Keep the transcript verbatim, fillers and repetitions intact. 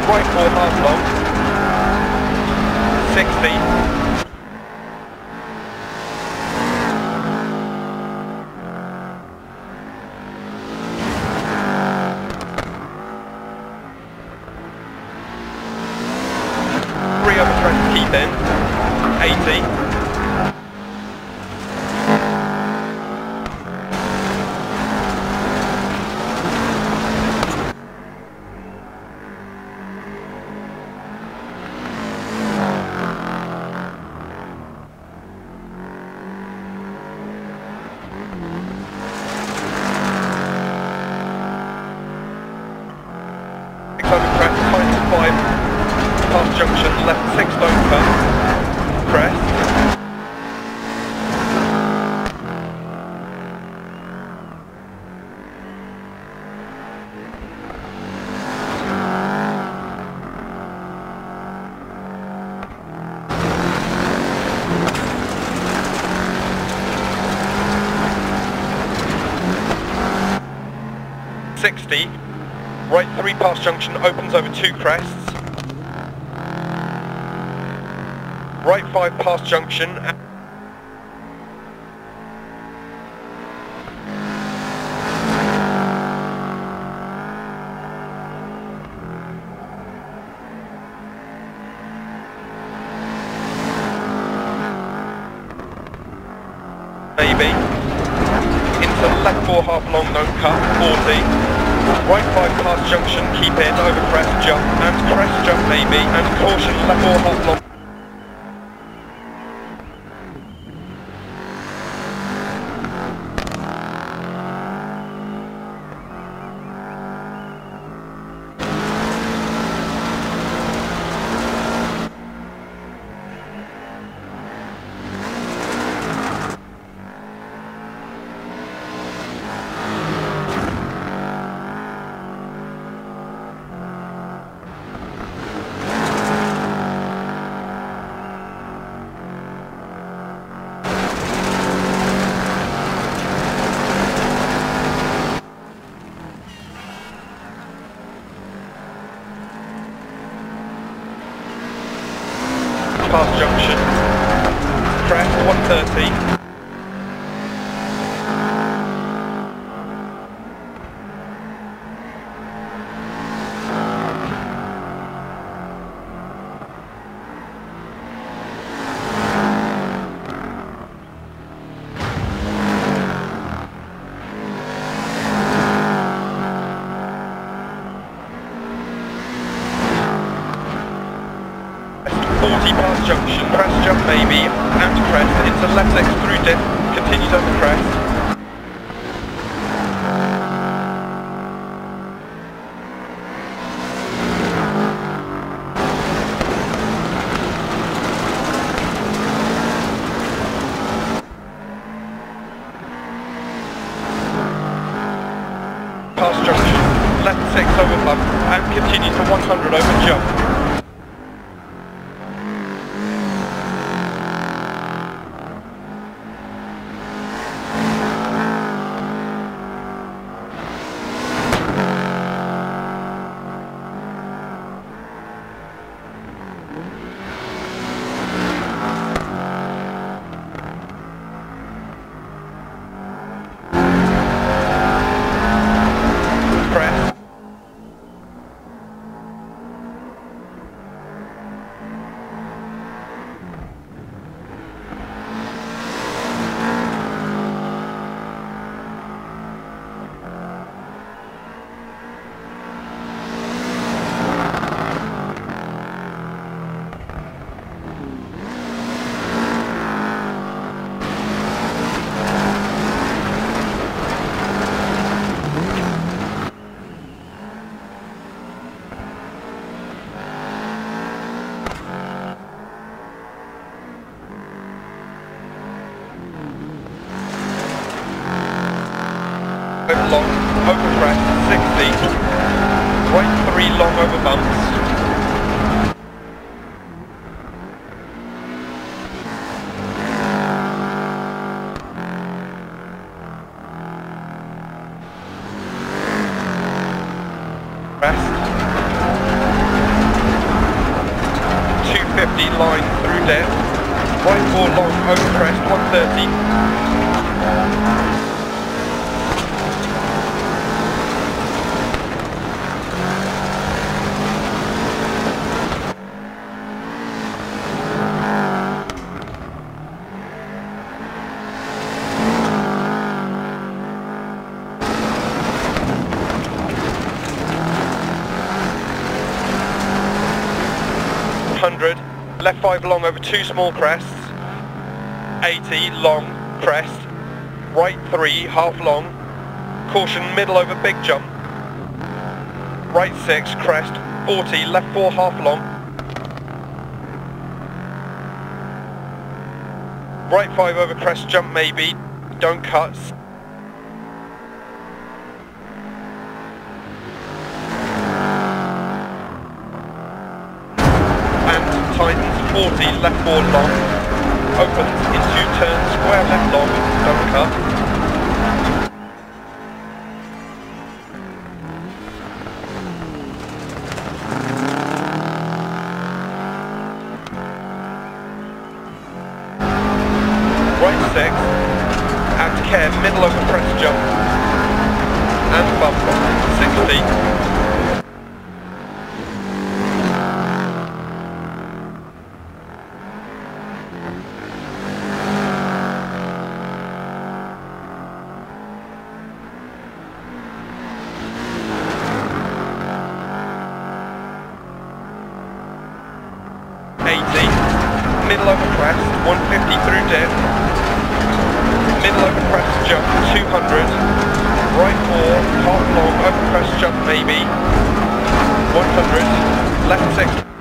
right four half long, sixty, three over crest, keep in, eighty, over crest, minus five, past junction, left six, don't cut, crest, sixty, right three past junction, opens over two crests, right five past junction, maybe, into left four half long, don't cut, forty, right five past junction, keep in, over crest, jump, and crest jump maybe, and caution, left four half long. Past junction, crest one thirty, forty past junction, crest jump maybe, and crest, into left six through dip, continues over crest. Past junction, left six over bump, and continue to one hundred over jump. Long, over crest, sixty, right three long over bumps, crest, thirty. one hundred, left five long over two small crests, eighty, long, crest, right three, half long, caution middle over big jump, right six, crest, forty, left four, half long, right five over crest jump maybe, don't cut, tightens forty, left four long, opens into turn square left long, don't cut. Right six, and care middle over crest jump, and bump, sixty. eighty, middle over crest, one fifty through dip, middle over crest jump, two hundred, right four, half long, over crest jump maybe, one hundred, left six.